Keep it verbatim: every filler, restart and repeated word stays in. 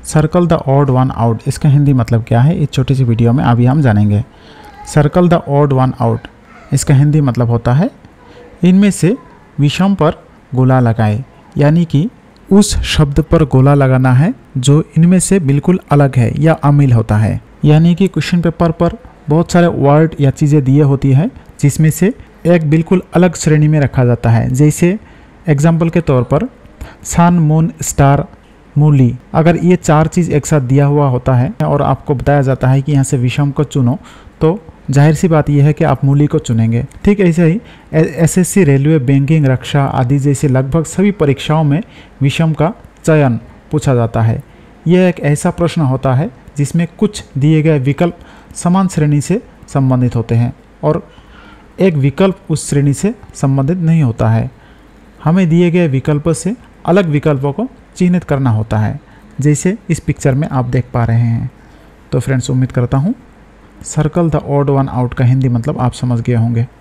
Circle the odd one out, इसका हिंदी मतलब क्या है, इस छोटी सी वीडियो में अभी हम जानेंगे। Circle the odd one out, इसका हिंदी मतलब होता है इनमें से विषम पर गोला लगाए, यानी कि उस शब्द पर गोला लगाना है जो इनमें से बिल्कुल अलग है या अमिल होता है। यानी कि क्वेश्चन पेपर पर बहुत सारे वर्ड या चीज़ें दिए होती है जिसमें से एक बिल्कुल अलग श्रेणी में रखा जाता है। जैसे एग्जाम्पल के तौर पर सन, मून, स्टार, मूली, अगर ये चार चीज़ एक साथ दिया हुआ होता है और आपको बताया जाता है कि यहाँ से विषम को चुनो, तो जाहिर सी बात यह है कि आप मूली को चुनेंगे। ठीक ऐसे ही एसएससी, रेलवे, बैंकिंग, रक्षा आदि जैसे लगभग सभी परीक्षाओं में विषम का चयन पूछा जाता है। यह एक ऐसा प्रश्न होता है जिसमें कुछ दिए गए विकल्प समान श्रेणी से संबंधित होते हैं और एक विकल्प उस श्रेणी से संबंधित नहीं होता है। हमें दिए गए विकल्प से अलग विकल्पों को चिन्हित करना होता है, जैसे इस पिक्चर में आप देख पा रहे हैं। तो फ्रेंड्स, उम्मीद करता हूँ circle the odd one out का हिंदी मतलब आप समझ गए होंगे।